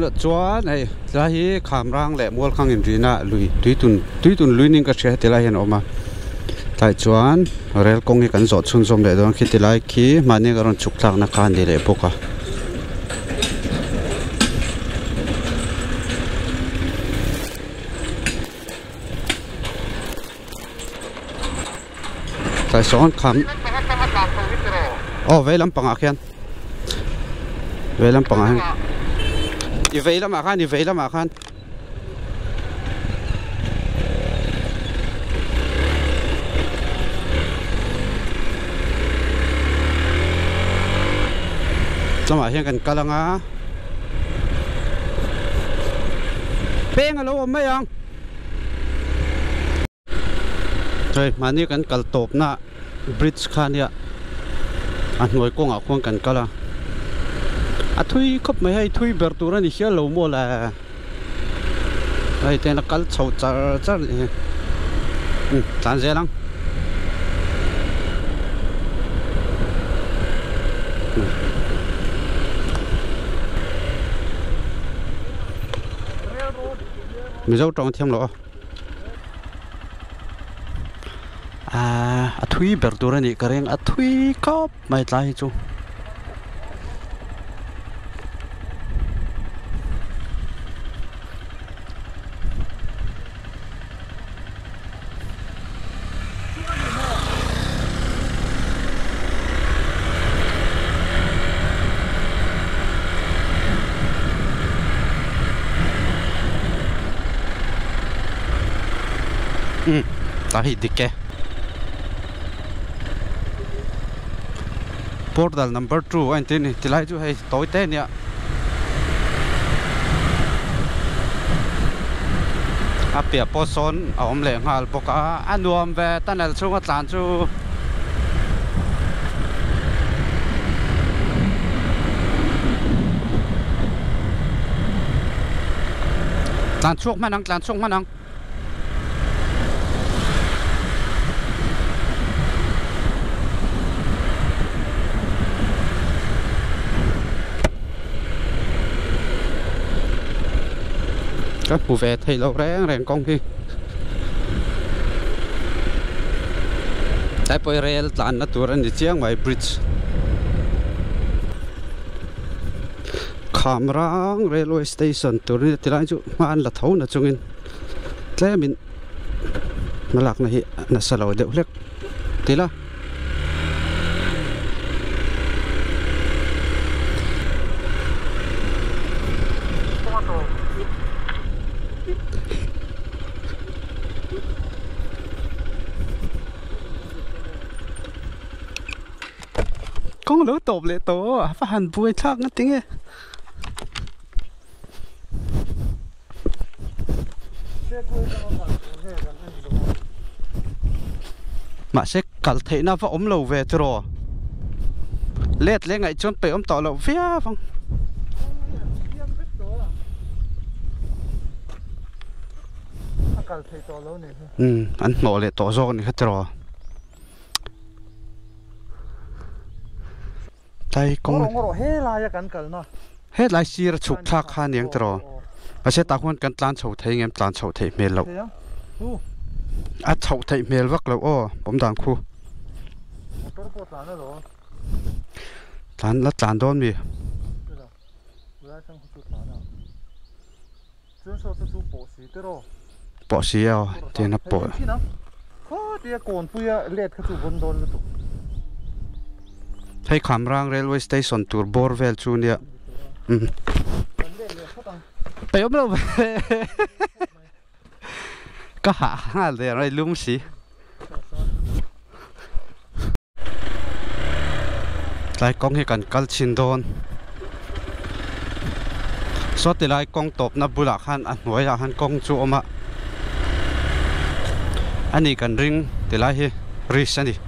chua này là hi kham rang lệ mual khang in rina lui tui tun lui ning ka che te lai hen oma tai chuan rel kong hi kan zot chun zom le don khiti lai khi mani garon chuk thak na kan de le boka tai son kham veilam panga khian veilam panga hen i veilam akhan sama hian kan kalanga peng alo mai ang rồi mani kan kal top na bridge khan ya an noi ko nga khong kan kala a thui khop mai hai thui ber tur ani hia lo mo la ai ten la kal chau char char tan je lang mi dâu trong thêm lỗ a thui ber tur ani kareng a thui khop mai tlai chu tahi dikke portal number 2 anh tin tilai chu hay tối te nia apia poson om le ngal boka anuam ve tanel chunga tlan chu tlan chuk manang các phụ về thầy lâu rèn công khi tại bây giờ là nó tuột ra chiang ngoài bridge Khamrang railway station tuột ra thì lại chú mà ăn là thấu là chung in thế mình mà lạc này là sao lại đều lek thế là con lỡ tộp lệ tổ phát hành vui thắc nó tiếng mà sẽ cẩn thận nó vào ống lầu về rồi lết lên ngày chôn bể ống tỏ lầu phía phong anh ngồi lệ tổ rồi này hết rồi tay con hết lại xì ra chụp thác han yang rồi và sẽ tạo quan tlan chậu thấy em tlan chậu thấy mèo lậu à chậu thấy mèo vắt lậu ô bấm đàn khu tlan là tlan đón mi bỏ xì à thì nó bỏ thấy Khamrang railway station tour Borvel chu niaไปอบเราก็หาเลยอะไรลุ่มสิไล่กองให้กันกัลชินโดนสดที่ไล่กองตบนับบุหรี่ขันอันหัวอยากหันกองจูอมาอันนี้กันริงที่ไล่ให้ริชนี่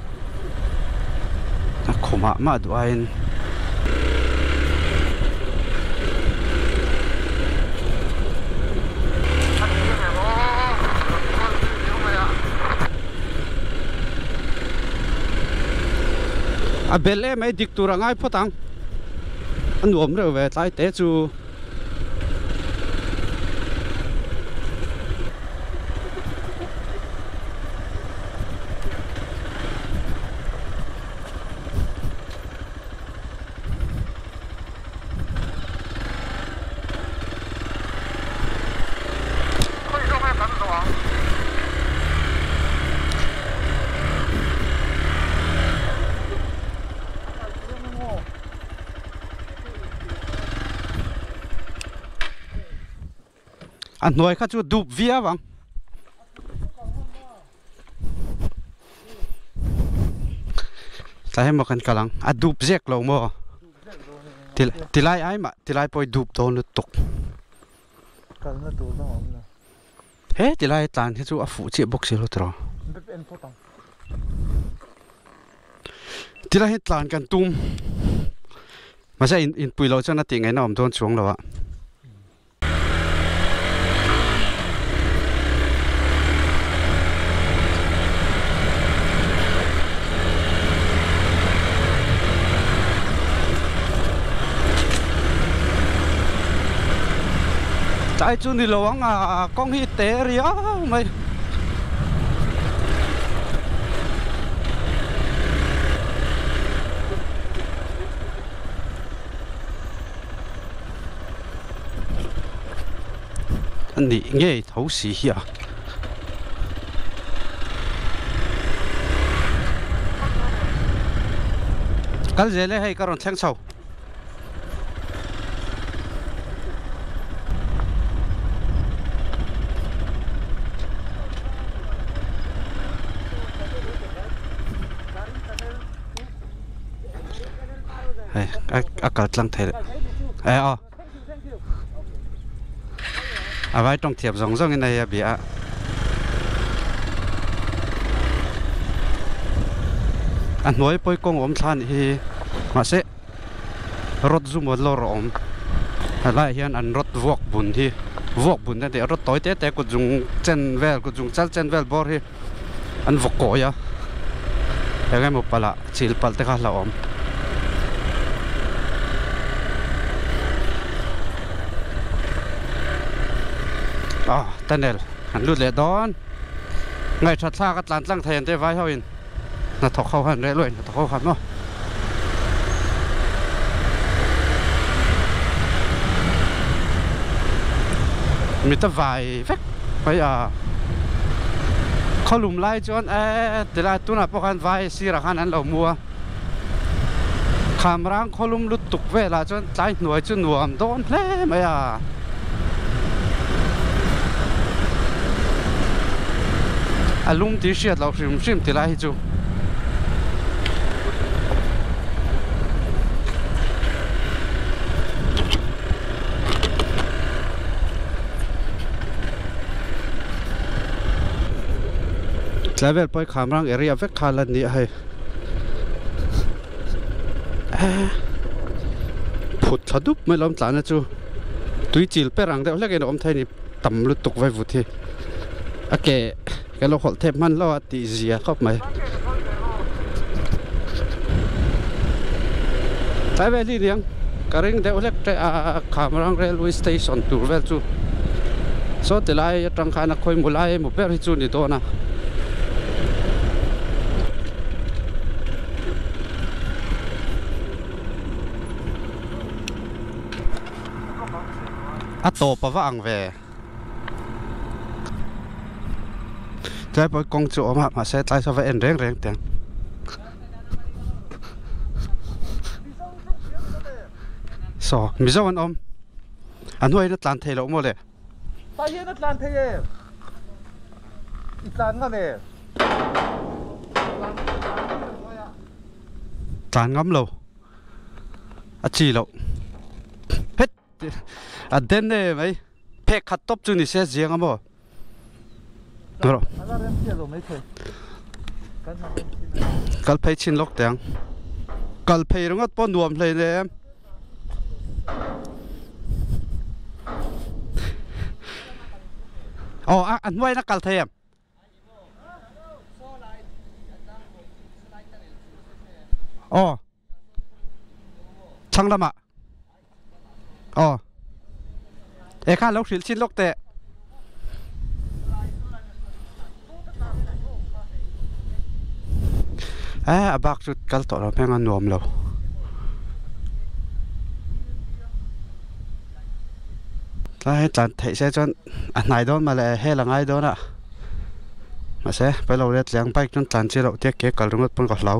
ขมามาด้วยà bên lẽ mấy địch tu ra ngay phốt tăng anh uống rồi về tay té chú anh nói khác chú đục vía bằng tại một con cá lăng đục rác lâu mà thì lại ai mà thì lại bôi đục to nó tục hết thì lại tàn hết chú phụ chị bốc xí luôn rồi thì lại hết tànกันตุ้มmà sẽ in bùi lâu cho nó tiền ngày nào mà thôn xuống rồi ạ tại chú đi lâu à con hít té rồi á mày anh đi nghe thấu xí à cái gì đấy hay cáiron thanh sầu akal tlang thel vai trong thiệp rong rong này bị anh nói bôi công than thì mà sẽ rót zoom một lô rom lại hiện anh rót vọc bùn này để rót tối té của dùng chân vel của dùng chân vel bor thì anh vọc cổ ya cái một pala chil pal te kha la om tunnel anh lút lệ đón ngày thật xa các làn lăng thèn thế vai thôi là thọc khâu hẳn đấy luôn thọc khâu hẳn mà mình ta vài phép bây giờเขาหลุมไล่จนแต่ละตัวน่ะพวกกันไว้สิราคานั้นเรามัวขามร่างเขาหลุมลุดตุกเวลาจนใจหน่วยจนหน่วมโดนเพลไหมลุงที่เชียดเราชิมที่ไรจูเลเวลไปขามรังเอเรียเวกคาลันนี่ให้ผุดทะดุบไม่ล้มตานะจูตุยจิลเปรังเดี๋ยวเล็กไอ้อมไทยนี่ต่ำลุดตกไว้บุตรโอเคแกเราขอเทปมันเราตีเสียเข้าไหมใช้เวลีเลี้ยงกระริ่งเดี๋ยวเล็กจะขามรังเรลเวย์สเตชันตัวเวลจูโซติไลจังคานักคอยมุไลมุเปริจูนี่ตัวนะโตปะว่าอังเวใจไปกองจุมาเสร็จไล่สวะเอ็นเร่งเตียงสอมิจวันอันนู้นนัดลานเทลหมดเลยไปยันนัดลานเทอีกลานกันเลยลานงั้มเราจีเราเฮ็ดเด่นเนี่ยไหมเพกขัดตบจุนี่เสียเสียงอ่ะบ่เหรอกัลเพย์ชินล็อกเตียงกัลเพย์รงดปนรวมเลยเนี่ยอ๋ออันไว้นักกัลเทียมอ๋อช่างละมะอ๋อข้าล็อกชิ้นล็อกเตะบักจุดกัลต่อเราเพ่งอันนวมเราถ้าให้จันเทเสจนอันไหนโดนมาเลยให้หลังไงโดนอ่ะมาเสไปเราเรียกเลี้ยงไปจนจันเชื่อเราเทียบเกี่ยวกับเรื่องปุ่นกับเรา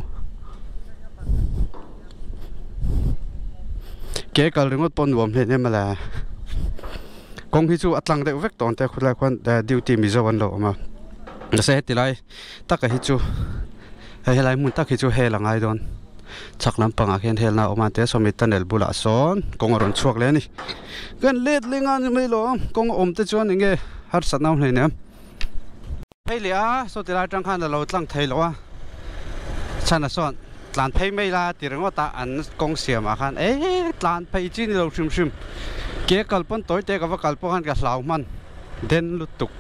เกี่ยวกับเรื่องปุ่นรวมเลยเนี่ยมาเลย kong hi chu atlang de vek ton te khulai kwan duty mi zo an lo ma na se tilai taka hi chu helai mun tak hi chu helangai don chaklam panga khen helna oma te somit tanel bula son kong ron chuak le ni gan let lenga ni mai lo kong om te chuan inge har satnaw hlei ne hei lia so tilai tang khan lo tlang thei lo a chana son tlan phei mai la tirngo ta an kong siama khan tlan phei chi ni lo shim shim ke kalpon toy te ka wa kalpo khan ka hlau man den lutuk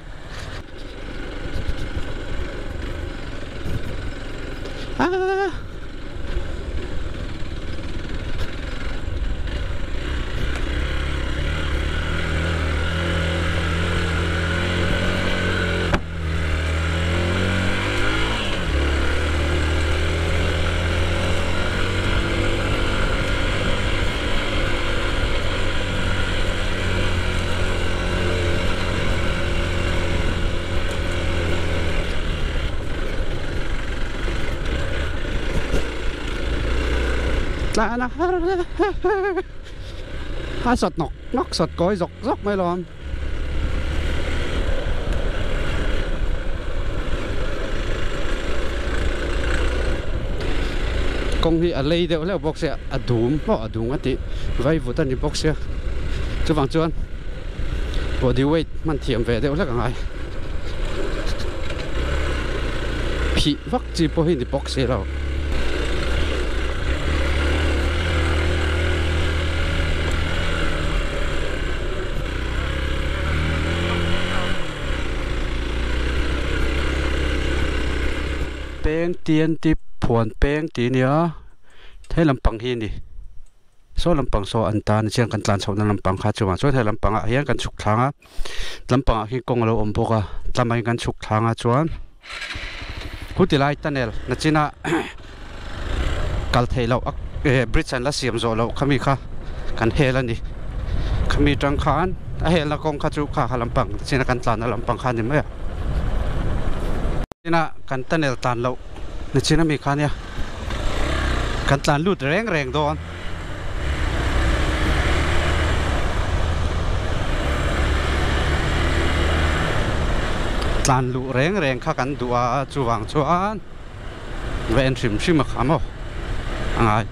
là ha sọt nóc sọt cối dọc dọc mấy lon công hi ở đây đều là box xe ở đúng tí vay vụ tân đi box xe chú vàng chuan body weight man thiểm về đều là cả ngày phi vắc chỉ po hin đi box xe đâu peng tiền tip phuan peng tí nia thế làm bằng hiền đi số làm bằng số anh ta nên cần tlan sầu làm bằng khá chú mà số thế làm bằng à hiện cần chụp thang á làm bằng khi công lâu ôm bốc à làm anh cần chụp thang á chuan hút tỷ lại tunnel nãy chỉ na cal thấy lâu bridge anh là xiêm rồi lâu khami kha cần hè lên đi khami trăng khan hè là công khá chú khá làm bằng chỉ na cần tlan làm bằng khan gì mấy à na kan tunnel tan lo na china mi khania kan tan lut reng reng don tan lu reng reng kha kan dua chuwang chuan ven sim sim khamo angai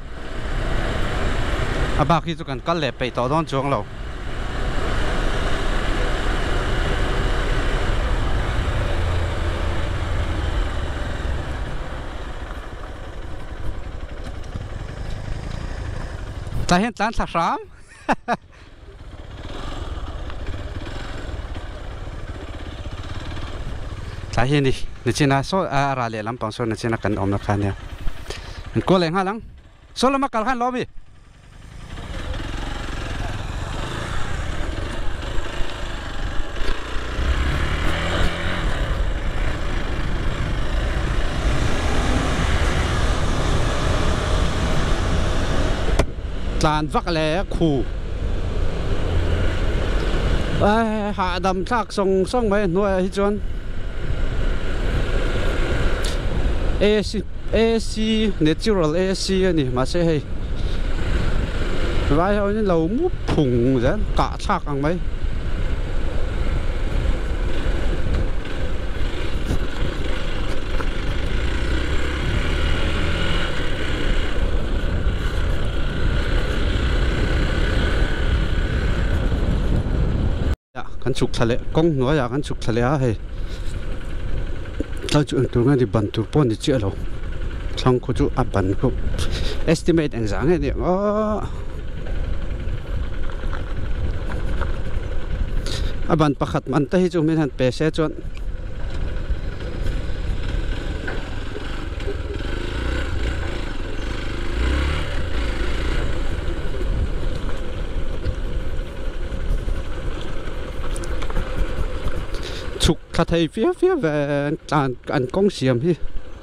aba khi chu kan kal le pe to don chuang lo ta hiện tán sạc sám ta hiện đi nè chị na số ra lệ lắm bằng số nè chị na cần ôm nó khăn nha cô lên ha lắm số là mắc cả khăn lo bi tlan vak le khu hạ đầm thác sông sông mấy nuôi hi chuan AC natural AC nè mà sẽ hay vài hồi như lầu mút phùng vậy cả thác ăn mấy kan chuk thale kong no ya kan chuk thale a he ta chu tu nga di ban tur pon di che lo thang ko chu a ban ko estimate ang zang he ni a ban pakhat man ta hi chu men han pe se chon ta thấy phía về anh công xiêm hi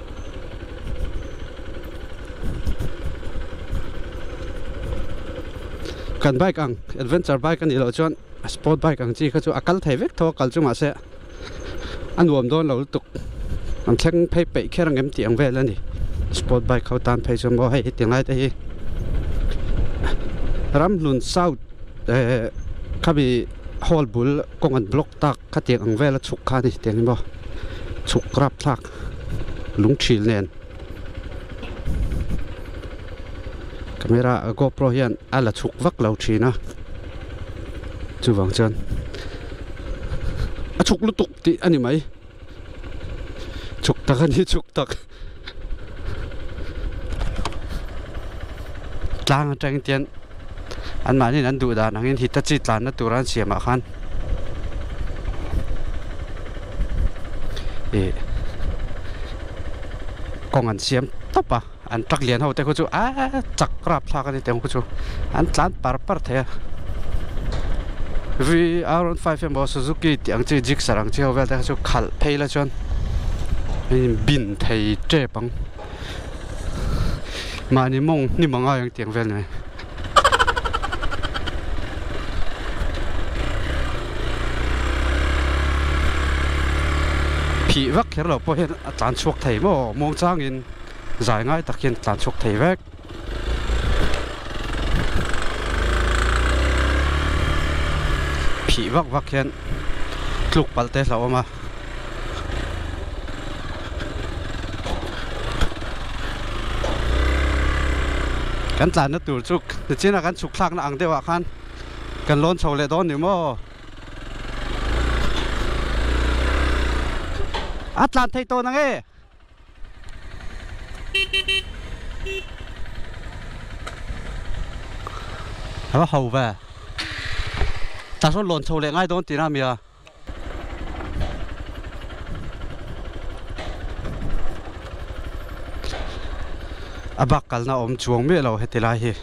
cần bike ang adventure bike anh lo chọn sport bike ang chi khachu akal thei vek tho kal chu ma se an wom don lo tuk am theng phei pe kherang em tiang ve lani sport bike khau tan phei chu mo hai tiang lai te hi ram lun south khabi ฮอลบุลกงอันบล็อกตักขัดเตียงอังเวลฉุกข้านี่เตียงนี่บ่ฉุกกรับทักลุงชิลเนนcamera GoPro hian ala chuk vak lo thina chu wang chan a chuk lu tuk ti ani mai chuk tak ani chuk tak tlang atang tian an mani nan du da nangin hita chi tlan na turan siama khan e kong an siam topa an tak lian ho te ko chu a chak rap thla ka ni te ko chu an tlan par the vi aron 5 mo Suzuki tiang chi jik sarang chi hovel ta chu khal pheila chon bin thei che pang mani mong ni manga yang tiang vel nei phi vak kher lo po hen tlan chuak thei mo mong chang in giải ngay tất nhiên tàn chụp thấy vét phỉ vắc vắc hiện lục bal tê lâu màกันตานนัดตูจุกแต่จีน่ะกันฉุกคลักน่ะอังเดียวอ่ะคันกันล้นโชว์เลยโดนอยู่มั้งอัตลันไทยโตนังเอว่าเขาแบบแต่ส่วนหล่นโชว์เลยง่ายโดนตีน่ามีอ่ะบักกันนะอมจวงไม่เราเฮ็ดอะไรฮี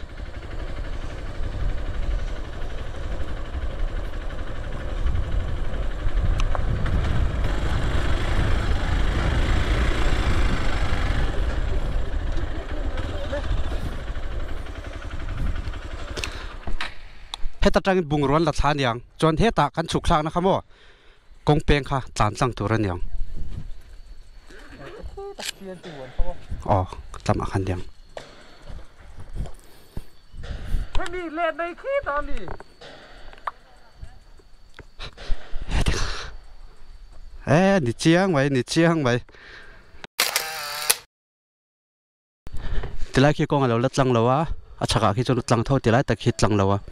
เฮตาจังบุงร้อนละทานยังจนเฮตากันฉุกคลางนะครับว่ากงเปียงค่ะจานสั่งตัวรันยังอ๋อจำอาคันยังไม่มีเลนในขี้ตอนนี้นี่เจียงไว้นี่เจียงไว้ทีแรกขี้กงเราลัดลังเราวะอาชากาขี้จนลังเท่าทีแรกแต่ขี้ลังเราวะ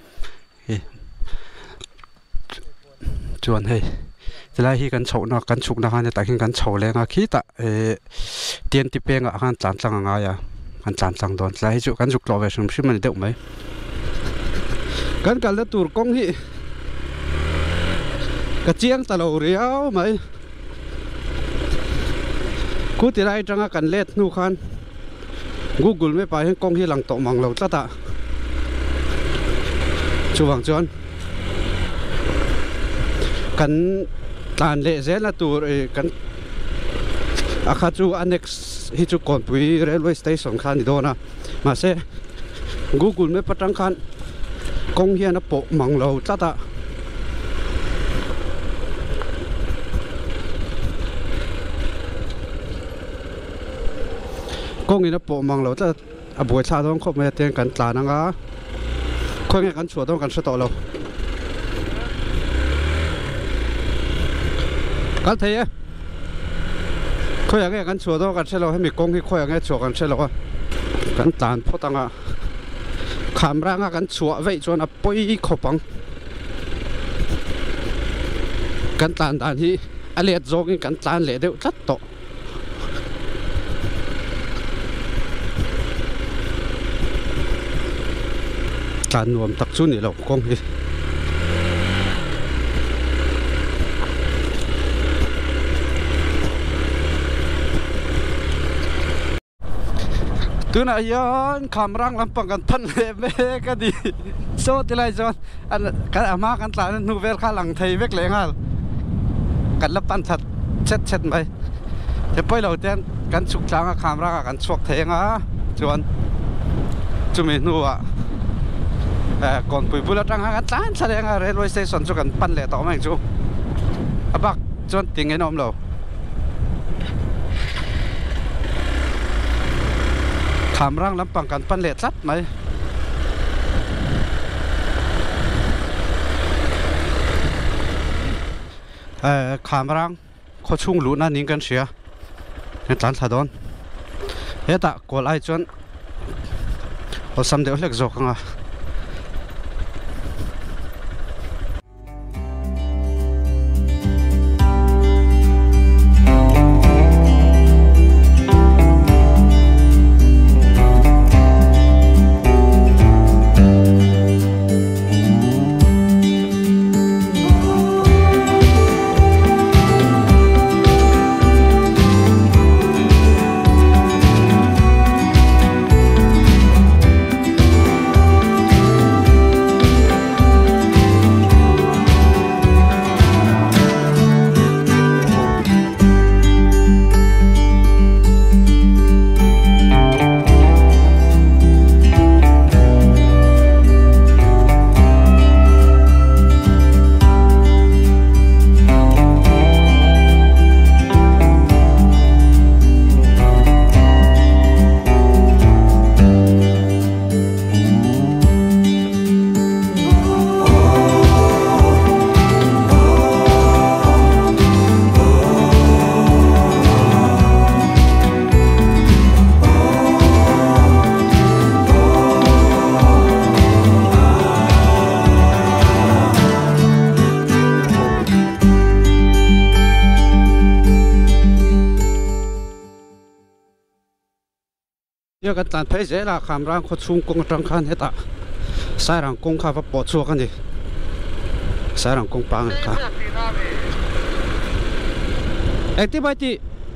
จวนให้ทีแรกขี้กันโฉนกันฉุกนะฮะเนี่ยแต่ขี้กันโฉแรงอะขี้ตะเตียนติเปียงอะกันจานสั่งง่ายอะกันจานสั่งโดนทีแรกจุกันฉุกรอไว้ชิมมันเด็กไหมกันละตูร์กงฮีกระเจียงตะโลเรียวไหมกูที่ไรจังกันเล็ดนู่คัน Google ไม่ไปให้กงฮีหลังโตมังเราตะชูวังจวนกันตานเละเซนละตูร์กันอาคาจูอันเน็กฮิจูก่อนปุยเรลเวย์สเตชันคันนี่โดนะมาเซ่ Google ไม่ปัจจังคันกงเฮียนะโปมังเราตะกงนี่นะโปมังเราจะอบวยชาต้องครบไม่เตียงกันตานังอ่ะค่อยงี้กันชัวต้องกันสตอเรากันเทียค่อยงี้กันชัวต้องกันเชลเราให้มีกงที่ค่อยงี้ชัวกันเชลเราอ่ะกันตานพอตังอ่ะขามร่างกันชัวไว้จนอ่ะปุ้ยขบังกันตานที่อะไรโจกิกันตานเละเดียวจัดโตการรวมตักชุนนี่เราคงที่ตัวน่ะย้อนคำร่างลำปังกันพันเล่เมก็ดีโซ่ที่ไรจอนอันกันอามากันตาหนูเวลข้าหลังไทยเวกเลยฮะกันละปันถัดเช็ดไปจะไปเราเต้นกันฉุกช้างคำร่างกันชวกเทงอ่ะจวนจุ่มหนูอ่ะก่อนปุยบุรุษร่างกันจานแสดงอะไรรวยเซสันจุกันปั้นเละต่อมาอีกจูบักจนติงไอ้น้องเราขามร่างลำปังกันปั้นเละจัดไหมขามรังเขาชุ่งหลุนั่นนิ่งกันเสียเห็นตันถดอนเฮ้ตะกอลไอจนพอสำเดียวเล็กจอกงะเยอะกันตันเพย์เจล่ะคำรังเขาชุ่งกงจังคันเฮตะสายรังกงข้าว่าปอดชัวกันดิสายรังกงปังค่ะเอ็กที่ไปที่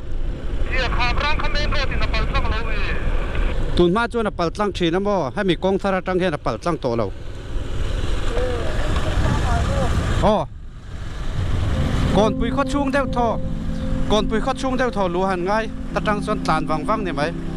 ตุนมาจวนปัลตั้งชีน้ำบ่ให้มีกงทาราจังเฮนปัลตั้งโตเราอ๋อก่อนปุยเขาชุ่งเด้วทอก่อนปุยเขาชุ่งเด้วทอรู้หันไงตะจังส่วนตานวังนี่ไหม